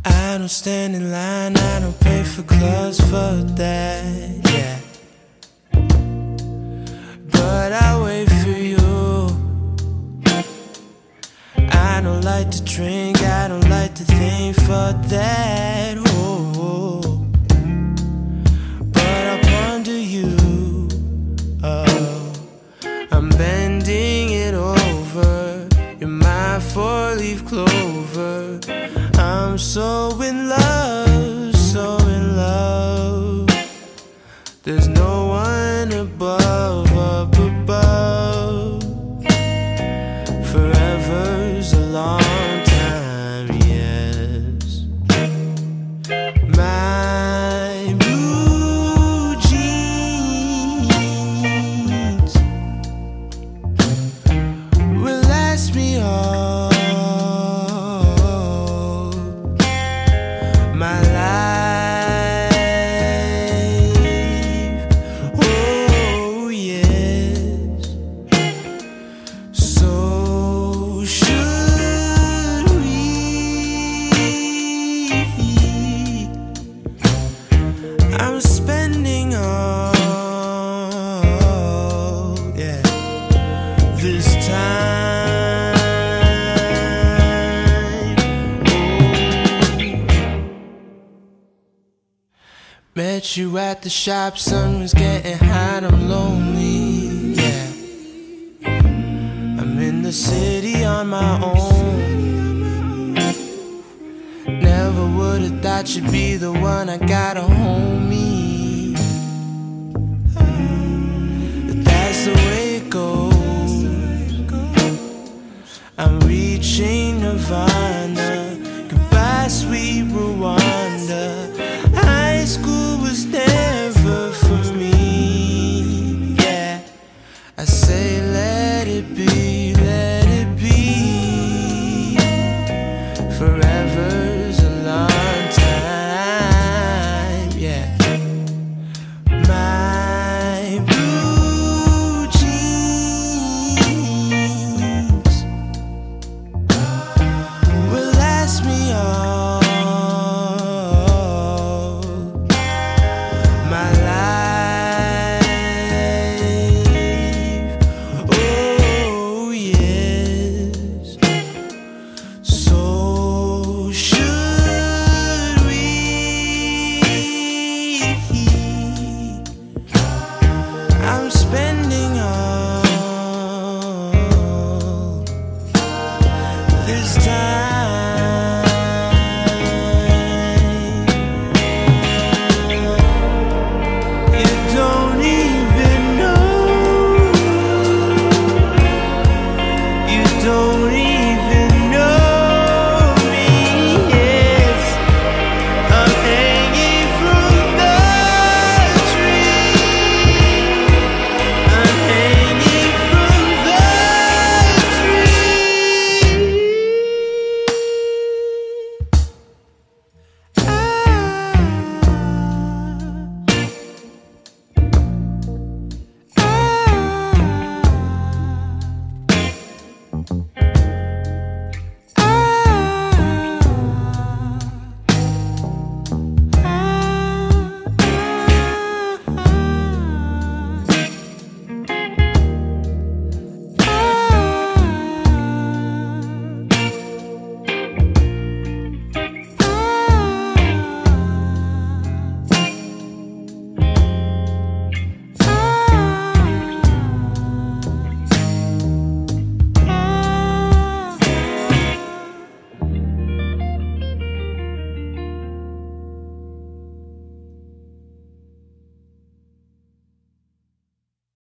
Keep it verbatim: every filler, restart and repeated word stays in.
I don't stand in line, I don't pay for clubs for that, yeah. But I wait for you. I don't like to drink, I don't like to think for that, oh. But I ponder you, oh. I'm bending it over. You're my four-leaf clover. I'm so in love, so in love. There's no one above, up above. Forever's a long time, yes. My blue jeans will last me all my life, oh yes. So should we? I'm spending all, yeah, this time, oh. Met you at the shop, sun was getting hot, I'm lonely, yeah. I'm in the city on my own. Never would've thought you'd be the one, I got a homie. But that's the way it goes. I'm reaching Nirvana.